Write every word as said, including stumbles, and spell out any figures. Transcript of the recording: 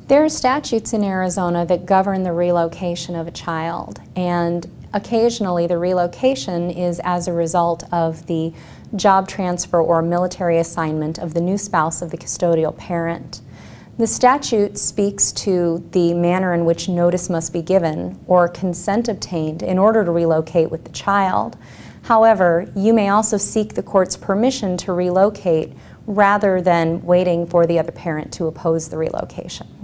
There are statutes in Arizona that govern the relocation of a child, and occasionally the relocation is as a result of the job transfer or military assignment of the new spouse of the custodial parent. The statute speaks to the manner in which notice must be given or consent obtained in order to relocate with the child. However, you may also seek the court's permission to relocate rather than waiting for the other parent to oppose the relocation.